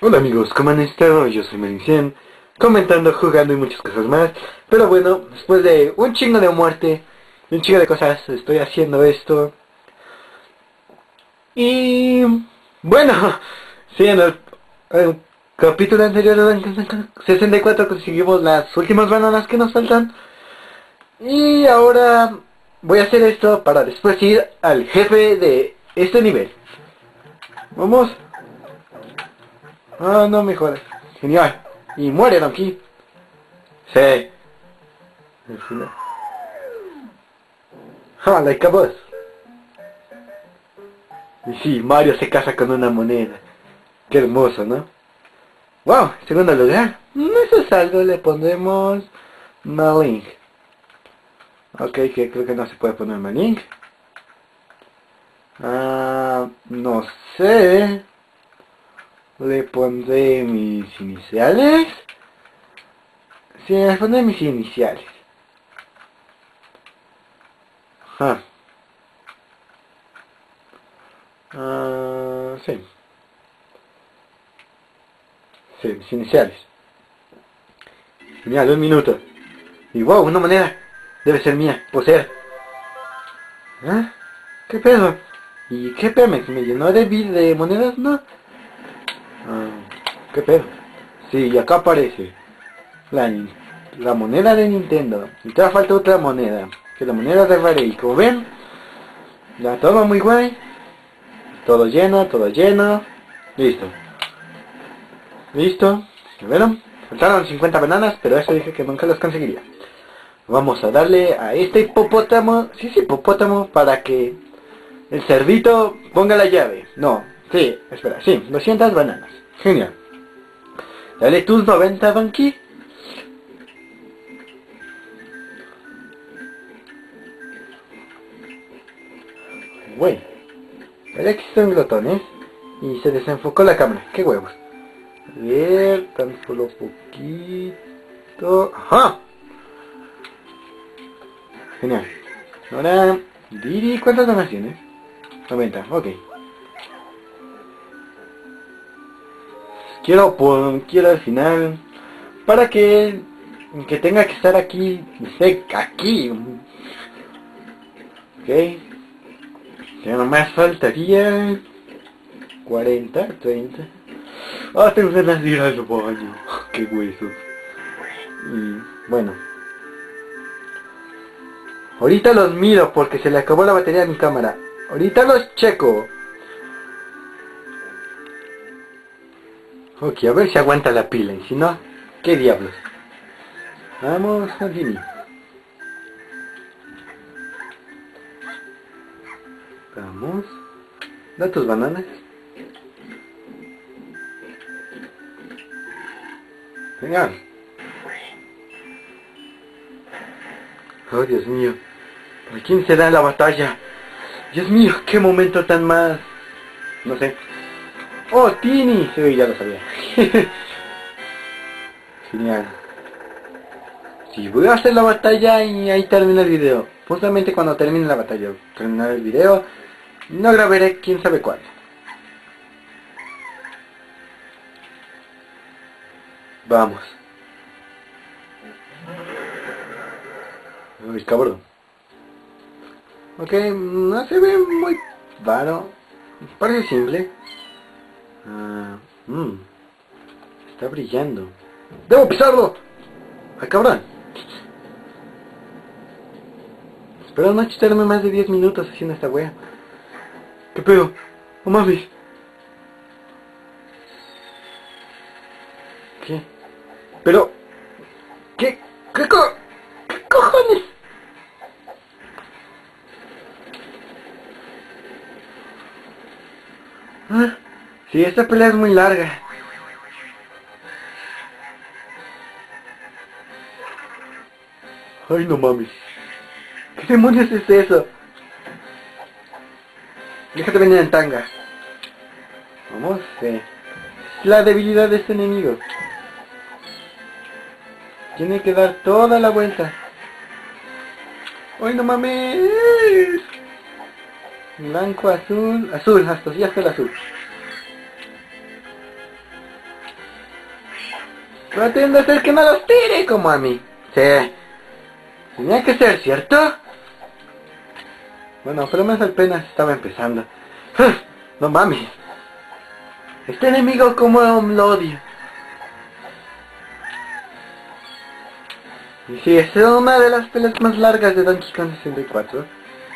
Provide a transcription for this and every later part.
Hola amigos, ¿cómo han estado? Yo soy Merincien, comentando, jugando y muchas cosas más. Pero bueno, después de un chingo de muerte y un chingo de cosas, estoy haciendo esto. Y bueno, sí, en el capítulo anterior de 64 conseguimos las últimas bananas que nos faltan. Y ahora voy a hacer esto para después ir al jefe de este nivel. Vamos. Ah, no me jodas. Genial. Y muere Donkey. Sí. Al final. Ah, like a boss. Y sí, Mario se casa con una moneda. Qué hermoso, ¿no? Wow, segundo lugar. Eso es algo, le pondremos Malink. Ok, que creo que no se puede poner Malink. Ah, no sé. Le pondré mis iniciales. Sí, le pondré mis iniciales. Ah. Sí. Sí, mis iniciales. Genial, un minuto. Y wow, una moneda. Debe ser mía, poseer. ¿Ah? ¿Qué pedo? ¿Y qué Pemex? ¿Me llenó de monedas? No. ¿Qué pedo? Sí, y acá aparece la, la moneda de Nintendo. Y todavía falta otra moneda, que es la moneda de Rare. Y como ven, ya todo muy guay. Todo lleno, todo lleno. Listo. Listo. ¿Vieron? Faltaron 50 bananas, pero eso dije que nunca las conseguiría. Vamos a darle a este hipopótamo, sí, hipopótamo, para que el cerdito ponga la llave. No, sí, espera, sí, 200 bananas. Genial. Dale tus 90, Banqui. Güey, parece que son glotones. Y se desenfocó la cámara. Qué huevos. A ver, tan solo poquito. ¡Ajá! Genial. Ahora, Didi, ¿cuántas donaciones? 90, ok. Quiero al final, para que tenga que estar aquí, esté aquí. Ok. Ya nomás faltaría 40, 30. Ah, tengo ganas de ir al baño. Qué huesos. Y bueno. Ahorita los miro porque se le acabó la batería a mi cámara. Ahorita los checo. Ok, a ver si aguanta la pila. Y si no, ¿qué diablos? Vamos, Jardini. Vamos. Da tus bananas. Genial. Oh, Dios mío. ¿Por quién será la batalla? Dios mío, qué momento tan más... No sé. ¡Oh, Tini! Sí, ya lo sabía. Genial. Sí, voy a hacer la batalla y ahí termina el video. Justamente cuando termine la batalla, terminar el video, no grabaré quién sabe cuándo. Vamos. Uy, cabrón. Ok, no se ve muy raro. Parece simple. Está brillando. ¡Debo pisarlo! ¡Ay, cabrón! Espero no chutarme más de 10 minutos haciendo esta wea. ¿Qué pedo? No mames. ¿Qué? Pero... ¿Qué cojones? ¿Ah? Sí, esta pelea es muy larga. Ay, no mames. ¿Qué demonios es eso? Déjate venir en tanga. Vamos, la debilidad de este enemigo. Tiene que dar toda la vuelta. ¡Ay, no mames! Blanco, azul, azul, hasta el azul. Pretende hacer que no los tire como a mí. Sí. Tenía que ser, ¿cierto? Bueno, pero más apenas estaba empezando. No mames. Este enemigo como lo odio. Y sí, es una de las peleas más largas de Donkey Kong 64.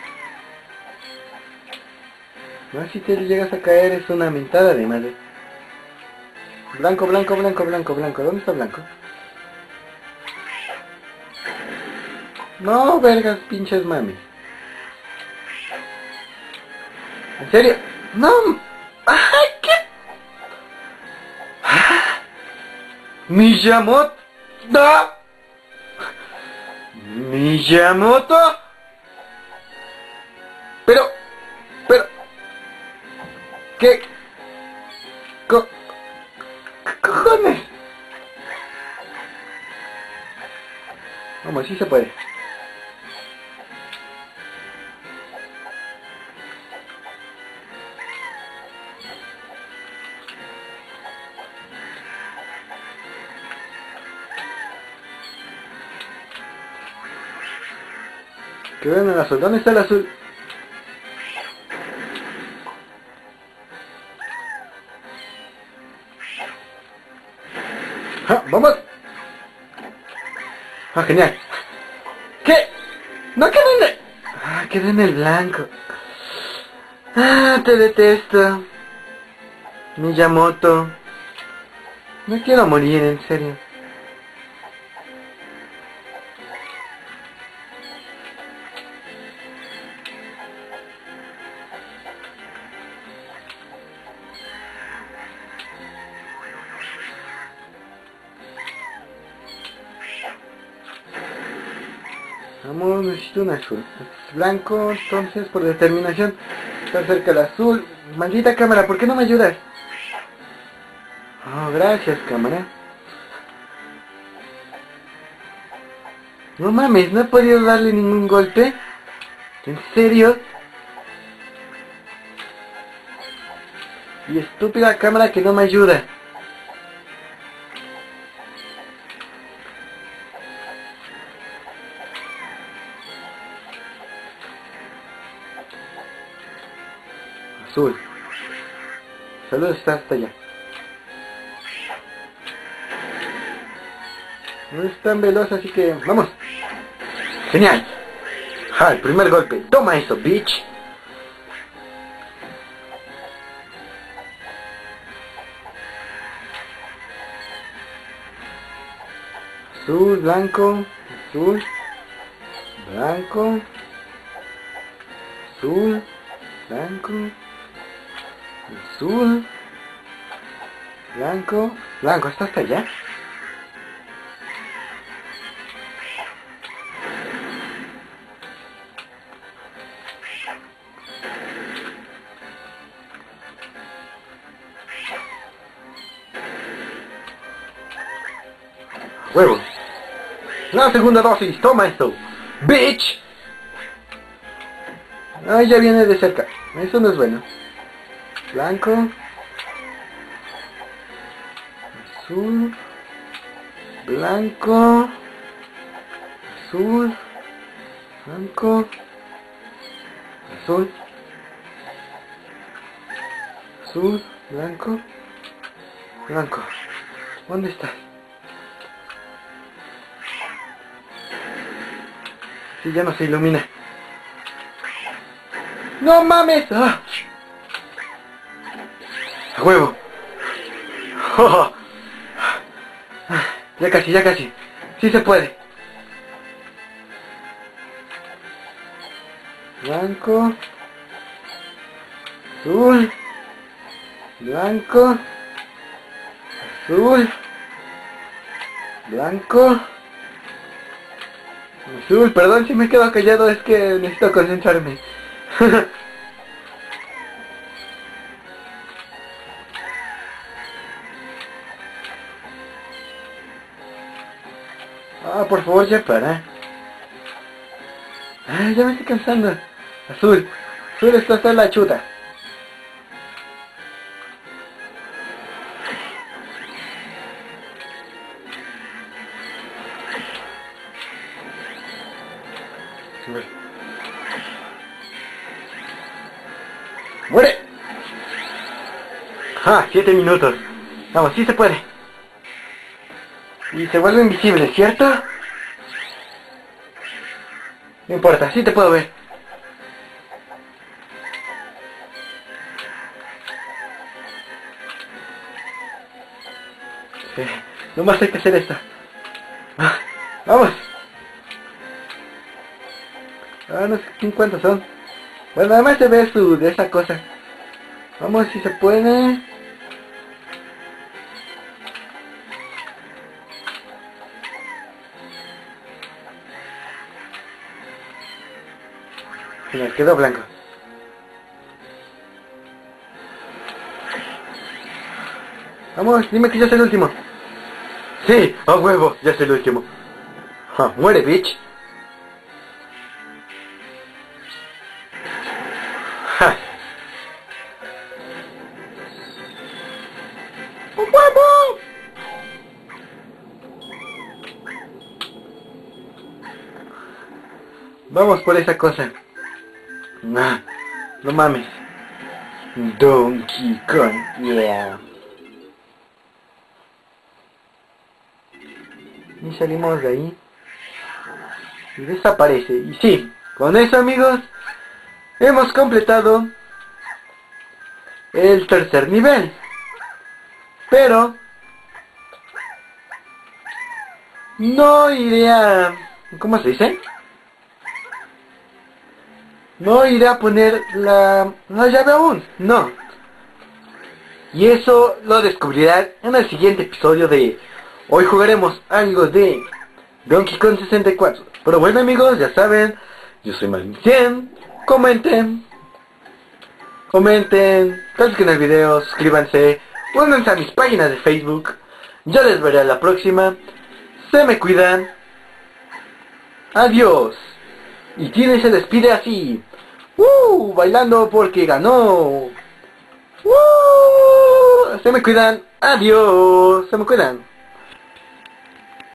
No, si te llegas a caer es una mentada de madre. Blanco, blanco, blanco, blanco, blanco. ¿Dónde está blanco? No, vergas, pinches mami. ¿En serio? No. ¡Ay, qué! Miyamoto. ¡No! Miyamoto. Pero. ¿Qué? ¿Qué cojones? Vamos, sí se puede. Que ven el azul. ¿Dónde está el azul? ¡Ah, vamos! ¡Ah, genial! ¿Qué? ¡No quedé en el... ¡Ah, quedé en el blanco! ¡Ah, te detesto! Miyamoto. No quiero morir, en serio. Vamos, necesito un azul. Es blanco, entonces por determinación. Está cerca el azul. Maldita cámara, ¿por qué no me ayudas? Oh, gracias, cámara. No mames, no he podido darle ningún golpe. ¿En serio? Y estúpida cámara que no me ayuda. Azul. Salud está hasta allá. No es tan veloz, así que... ¡vamos! ¡Genial! ¡Ja! El primer golpe. ¡Toma eso, bitch! Azul, blanco, azul, blanco, azul, blanco, azul, blanco, blanco, ¿está hasta allá? ¡Huevo! La segunda dosis, toma esto, bitch. Ay, ya viene de cerca, eso no es bueno. Blanco, azul, blanco, azul, blanco, azul, azul, blanco, blanco. ¿Dónde estás? Si ya no se ilumina. ¡No mames! ¡Ah! ¡A huevo! ¡Oh! Ya casi, ya casi. Sí se puede. Blanco. Azul. Blanco. Azul. Blanco. Azul, perdón si me he quedado callado, es que necesito concentrarme. Ah, por favor, ya para. Ah, ya me estoy cansando. Azul. Azul, esto está en la chuta. 7 minutos. Vamos, sí se puede. Y se vuelve invisible, ¿cierto? No importa, sí te puedo ver. Nomás hay que hacer esto. Vamos. No sé cuántos son. Bueno, además se ve de esa cosa. Vamos, si se puede. Mira, quedó blanco. Vamos, dime que ya es el último. Sí, a huevo, ya es el último. Muere, bitch. ¡A huevo! Vamos por esa cosa. No mames. Donkey Kong, yeah. Y salimos de ahí. Y desaparece. Y sí, con eso, amigos, hemos completado el tercer nivel. Pero no iré a... ¿cómo se dice? No iré a poner la llave aún, no. Y eso lo descubrirán en el siguiente episodio de... Hoy jugaremos algo de Donkey Kong 64. Pero bueno, amigos, ya saben, yo soy Malin100. Comenten, califiquen el video, suscríbanse, únanse a mis páginas de Facebook. Yo les veré a la próxima. Se me cuidan. Adiós. Y Tine se despide así. Bailando porque ganó. Se me cuidan. Adiós. Se me cuidan.